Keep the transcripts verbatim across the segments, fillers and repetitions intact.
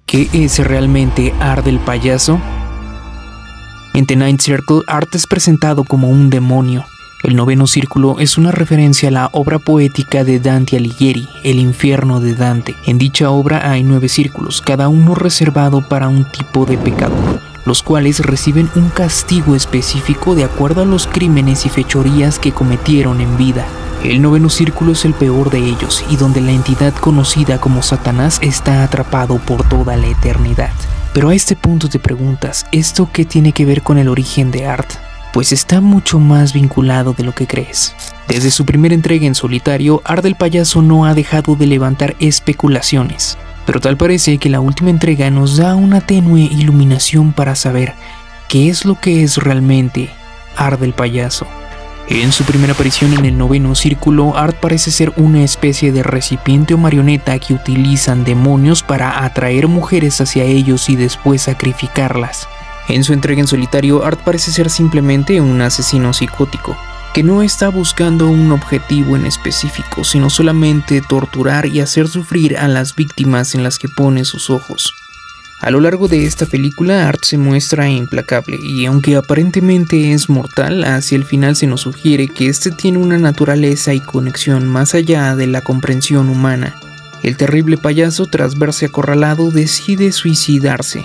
¿Qué es realmente Art el payaso? En The Ninth Circle, Art es presentado como un demonio. El noveno círculo es una referencia a la obra poética de Dante Alighieri, El infierno de Dante. En dicha obra hay nueve círculos, cada uno reservado para un tipo de pecador, los cuales reciben un castigo específico de acuerdo a los crímenes y fechorías que cometieron en vida. El noveno círculo es el peor de ellos, y donde la entidad conocida como Satanás está atrapado por toda la eternidad. Pero a este punto te preguntas, ¿esto qué tiene que ver con el origen de Art? Pues está mucho más vinculado de lo que crees. Desde su primera entrega en solitario, Art el payaso no ha dejado de levantar especulaciones. Pero tal parece que la última entrega nos da una tenue iluminación para saber qué es lo que es realmente Art el payaso. En su primera aparición en el noveno círculo, Art parece ser una especie de recipiente o marioneta que utilizan demonios para atraer mujeres hacia ellos y después sacrificarlas. En su entrega en solitario, Art parece ser simplemente un asesino psicótico, que no está buscando un objetivo en específico, sino solamente torturar y hacer sufrir a las víctimas en las que pone sus ojos. A lo largo de esta película, Art se muestra implacable, y aunque aparentemente es mortal, hacia el final se nos sugiere que este tiene una naturaleza y conexión más allá de la comprensión humana. El terrible payaso, tras verse acorralado, decide suicidarse.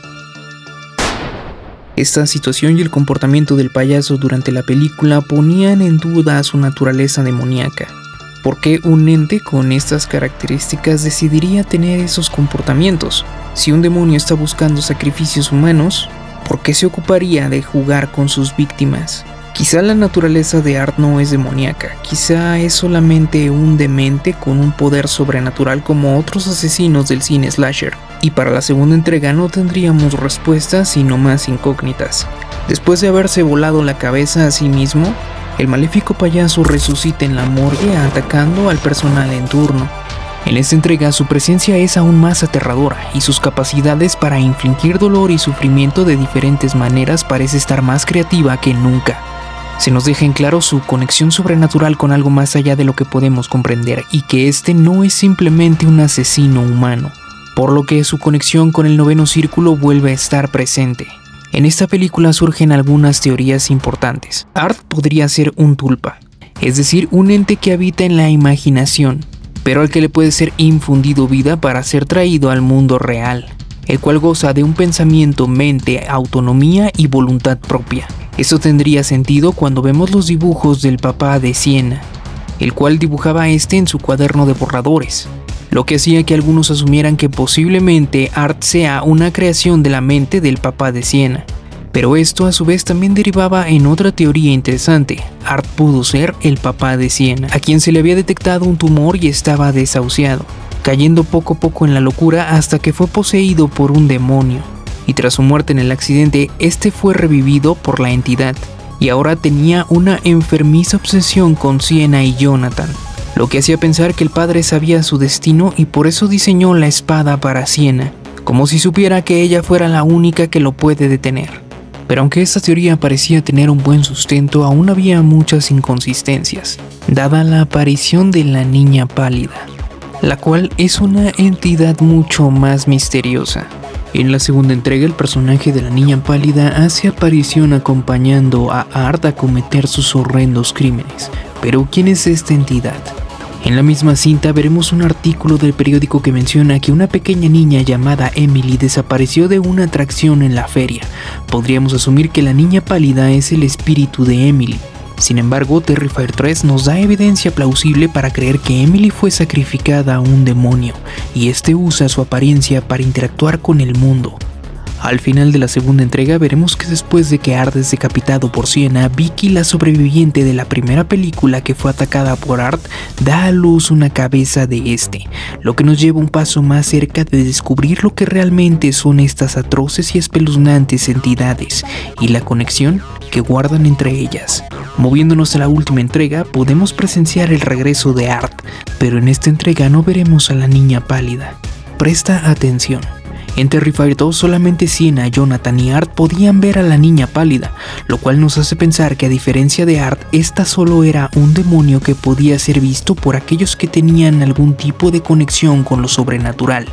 Esta situación y el comportamiento del payaso durante la película ponían en duda su naturaleza demoníaca. ¿Por qué un ente con estas características decidiría tener esos comportamientos? Si un demonio está buscando sacrificios humanos, ¿por qué se ocuparía de jugar con sus víctimas? Quizá la naturaleza de Art no es demoníaca, quizá es solamente un demente con un poder sobrenatural como otros asesinos del cine slasher. Y para la segunda entrega no tendríamos respuestas sino más incógnitas. Después de haberse volado la cabeza a sí mismo, el maléfico payaso resucita en la morgue atacando al personal en turno. En esta entrega su presencia es aún más aterradora y sus capacidades para infligir dolor y sufrimiento de diferentes maneras parece estar más creativa que nunca. Se nos deja en claro su conexión sobrenatural con algo más allá de lo que podemos comprender y que este no es simplemente un asesino humano, por lo que su conexión con el noveno círculo vuelve a estar presente. En esta película surgen algunas teorías importantes. Art podría ser un tulpa, es decir, un ente que habita en la imaginación, pero al que le puede ser infundido vida para ser traído al mundo real, el cual goza de un pensamiento, mente, autonomía y voluntad propia. Esto tendría sentido cuando vemos los dibujos del papá de Siena, el cual dibujaba a este en su cuaderno de borradores, lo que hacía que algunos asumieran que posiblemente Art sea una creación de la mente del papá de Siena. Pero esto a su vez también derivaba en otra teoría interesante. Art pudo ser el papá de Siena, a quien se le había detectado un tumor y estaba desahuciado, cayendo poco a poco en la locura hasta que fue poseído por un demonio. Y tras su muerte en el accidente, este fue revivido por la entidad, y ahora tenía una enfermiza obsesión con Siena y Jonathan, lo que hacía pensar que el padre sabía su destino y por eso diseñó la espada para Siena, como si supiera que ella fuera la única que lo puede detener. Pero aunque esta teoría parecía tener un buen sustento, aún había muchas inconsistencias, dada la aparición de la niña pálida, la cual es una entidad mucho más misteriosa. En la segunda entrega, el personaje de la niña pálida hace aparición acompañando a Art a cometer sus horrendos crímenes. Pero ¿quién es esta entidad? En la misma cinta veremos un artículo del periódico que menciona que una pequeña niña llamada Emily desapareció de una atracción en la feria. Podríamos asumir que la niña pálida es el espíritu de Emily. Sin embargo, Terrifier tres nos da evidencia plausible para creer que Emily fue sacrificada a un demonio, y este usa su apariencia para interactuar con el mundo. Al final de la segunda entrega veremos que después de que Art es decapitado por Siena, Vicky, la sobreviviente de la primera película que fue atacada por Art, da a luz una cabeza de este, lo que nos lleva un paso más cerca de descubrir lo que realmente son estas atroces y espeluznantes entidades y la conexión que guardan entre ellas. Moviéndonos a la última entrega, podemos presenciar el regreso de Art, pero en esta entrega no veremos a la niña pálida. Presta atención. En Terrifier dos solamente Siena, Jonathan y Art podían ver a la niña pálida, lo cual nos hace pensar que a diferencia de Art, esta solo era un demonio que podía ser visto por aquellos que tenían algún tipo de conexión con lo sobrenatural.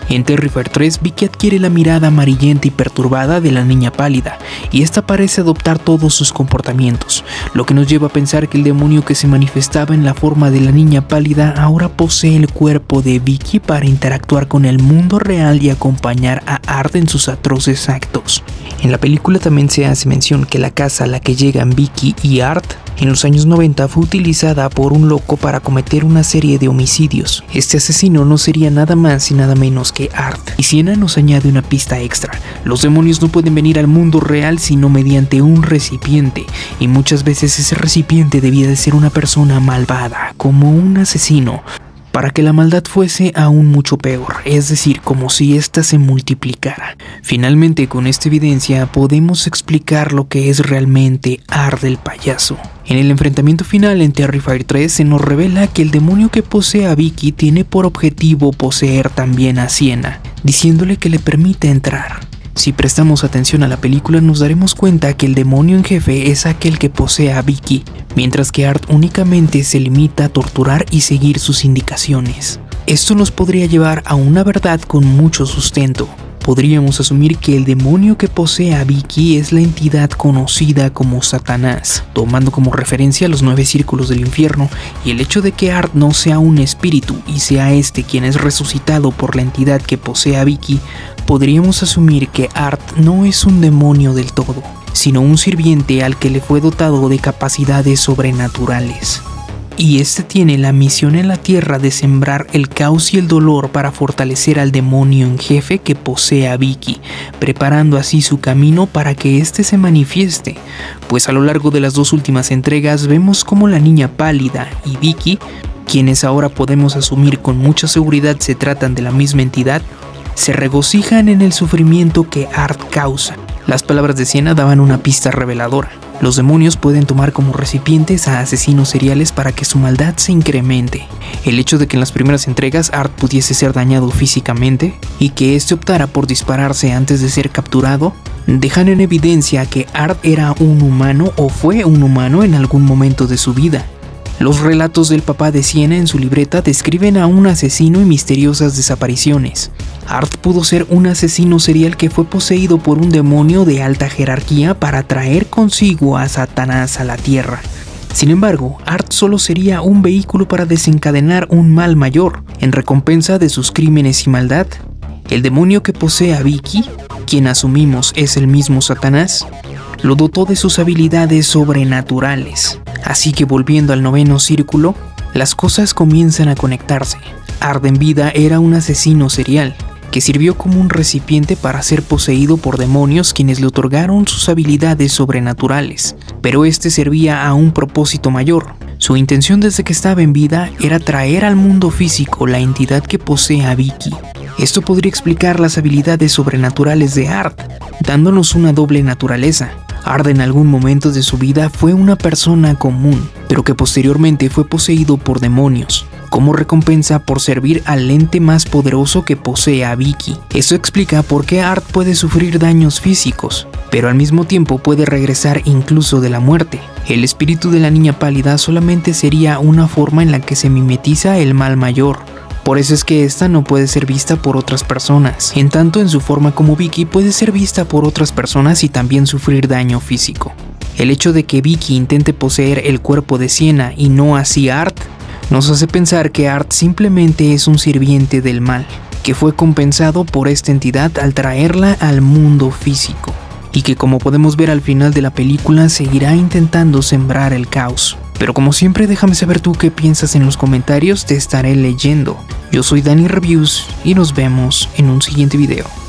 En Terrifier tres, Vicky adquiere la mirada amarillenta y perturbada de la niña pálida, y esta parece adoptar todos sus comportamientos, lo que nos lleva a pensar que el demonio que se manifestaba en la forma de la niña pálida ahora posee el cuerpo de Vicky para interactuar con el mundo real y acompañar a Art en sus atroces actos. En la película también se hace mención que la casa a la que llegan Vicky y Art en los años noventa fue utilizada por un loco para cometer una serie de homicidios. Este asesino no sería nada más y nada menos que Art. Y Sienna nos añade una pista extra: los demonios no pueden venir al mundo real sino mediante un recipiente, y muchas veces ese recipiente debía de ser una persona malvada, como un asesino, para que la maldad fuese aún mucho peor, es decir, como si ésta se multiplicara. Finalmente, con esta evidencia podemos explicar lo que es realmente Art el payaso. En el enfrentamiento final en Terrifier tres se nos revela que el demonio que posee a Vicky tiene por objetivo poseer también a Sienna, diciéndole que le permite entrar. Si prestamos atención a la película nos daremos cuenta que el demonio en jefe es aquel que posee a Vicky, mientras que Art únicamente se limita a torturar y seguir sus indicaciones. Esto nos podría llevar a una verdad con mucho sustento. Podríamos asumir que el demonio que posee a Vicky es la entidad conocida como Satanás, tomando como referencia los nueve círculos del infierno, y el hecho de que Art no sea un espíritu y sea este quien es resucitado por la entidad que posee a Vicky, podríamos asumir que Art no es un demonio del todo, sino un sirviente al que le fue dotado de capacidades sobrenaturales. Y este tiene la misión en la tierra de sembrar el caos y el dolor para fortalecer al demonio en jefe que posee a Vicky, preparando así su camino para que éste se manifieste, pues a lo largo de las dos últimas entregas vemos cómo la niña pálida y Vicky, quienes ahora podemos asumir con mucha seguridad se tratan de la misma entidad, se regocijan en el sufrimiento que Art causa. Las palabras de Sienna daban una pista reveladora. Los demonios pueden tomar como recipientes a asesinos seriales para que su maldad se incremente. El hecho de que en las primeras entregas Art pudiese ser dañado físicamente y que éste optara por dispararse antes de ser capturado, dejan en evidencia que Art era un humano o fue un humano en algún momento de su vida. Los relatos del papá de Sienna en su libreta describen a un asesino y misteriosas desapariciones. Art pudo ser un asesino serial que fue poseído por un demonio de alta jerarquía para traer consigo a Satanás a la tierra. Sin embargo, Art solo sería un vehículo para desencadenar un mal mayor, en recompensa de sus crímenes y maldad. El demonio que posee a Vicky, quien asumimos es el mismo Satanás, lo dotó de sus habilidades sobrenaturales. Así que volviendo al noveno círculo, las cosas comienzan a conectarse. Art en vida era un asesino serial, que sirvió como un recipiente para ser poseído por demonios quienes le otorgaron sus habilidades sobrenaturales, pero este servía a un propósito mayor. Su intención desde que estaba en vida era traer al mundo físico la entidad que posee a Vicky. Esto podría explicar las habilidades sobrenaturales de Art, dándonos una doble naturaleza. Art en algún momento de su vida fue una persona común, pero que posteriormente fue poseído por demonios, como recompensa por servir al ente más poderoso que posee a Vicky. Esto explica por qué Art puede sufrir daños físicos, pero al mismo tiempo puede regresar incluso de la muerte. El espíritu de la niña pálida solamente sería una forma en la que se mimetiza el mal mayor. Por eso es que esta no puede ser vista por otras personas, en tanto en su forma como Vicky puede ser vista por otras personas y también sufrir daño físico. El hecho de que Vicky intente poseer el cuerpo de Sienna y no así Art, nos hace pensar que Art simplemente es un sirviente del mal, que fue compensado por esta entidad al traerla al mundo físico, y que como podemos ver al final de la película seguirá intentando sembrar el caos. Pero como siempre déjame saber tú qué piensas en los comentarios, te estaré leyendo. Yo soy Dani Reviews y nos vemos en un siguiente video.